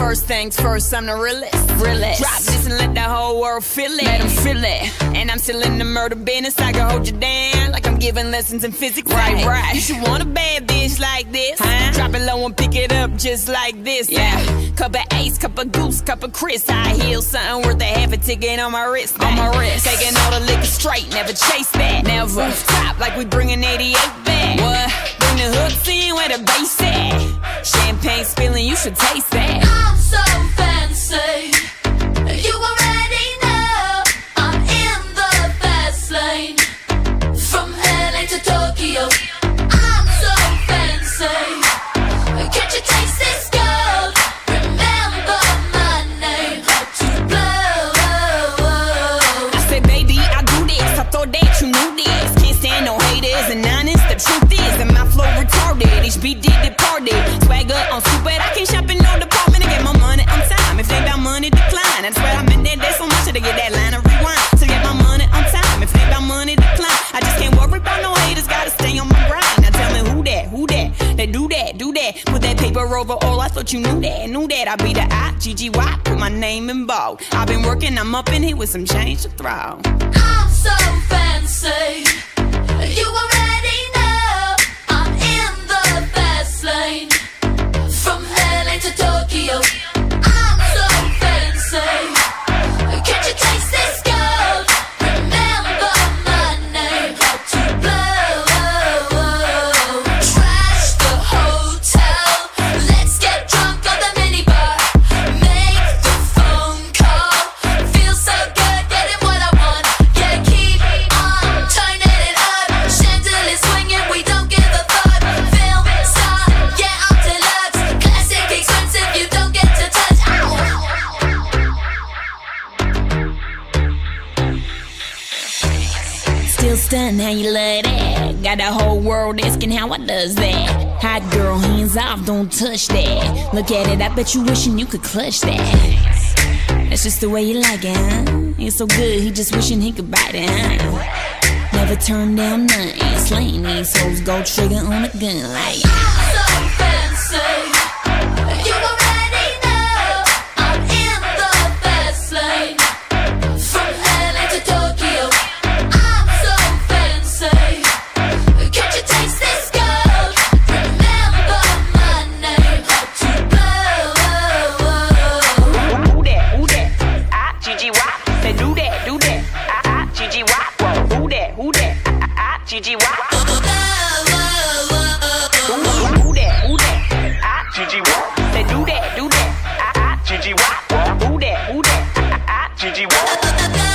First things first, I'm the realest. Drop this and let the whole world feel it. Let them feel it. And I'm still in the murder business. I can hold you down like I'm giving lessons in physics. Right. You should want a bad bitch like this. Drop it low and pick it up just like this. Yeah. Cup of Ace, cup of Goose, cup of Chris. I heal something worth a half a ticket on my wrist. Taking all the liquor straight, never chase that. Never top like we bringing 88 back. What? Bring the hooks in where the bass at. Champagne spilling, you should taste that. I'm so fancy, you already know. I'm in the fast lane, from LA to Tokyo. I'm so fancy, can't you taste this gold? Remember my name, hard to blow. I said, baby, I do this, I thought that you knew this. Can't stand no haters and honest, the truth is that my flow retarded. HB did departed, swagger on stupid, I can't shop in no department to get my money on time. If they about money, decline. That's where I'm in that day so much to get that line of rewind. To get my money on time. If they about money, decline. I just can't worry about no haters, gotta stay on my grind. Now tell me who that? They do that. Put that paper over all, I thought you knew that. I be the I-G-G-Y, put my name in bold. I've been working, I'm up in here with some change to throw. I'm so fancy, you already know. I'm in the fast lane, from LA to Tokyo. I'm so fancy, can't you taste this gold? Remember my name, hard to blow. Trash the hotel, let's get drunk on the minibar. Make the phone call, feel so good, getting what I want. Yeah, keep on turning it up. Chandelier swinging, we don't give a fuck. Film star, yeah, I'm deluxe. Classic expensive, you don't get to touch. Still stunned how you love that. Got the whole world asking how I does that. Hot girl, hands off, don't touch that. Look at it, I bet you wishing you could clutch that. That's just the way you like it, huh? It's so good, he just wishing he could bite it, huh? Never turn down nothing. Slaying these hoes, go trigger on a gun like I'm so fancy, you already know. I'm in the fast lane, from LA to Tokyo. I'm so fancy, can't you taste this gold? Remember my name, hard to blow. who that? I-G-G-Y. They do that. I-G-G-Y. Who that? I-G-G-Y. Who that? I-G-G-Y. They do that. I-G-G-Y. Who that? I-G-G-Y.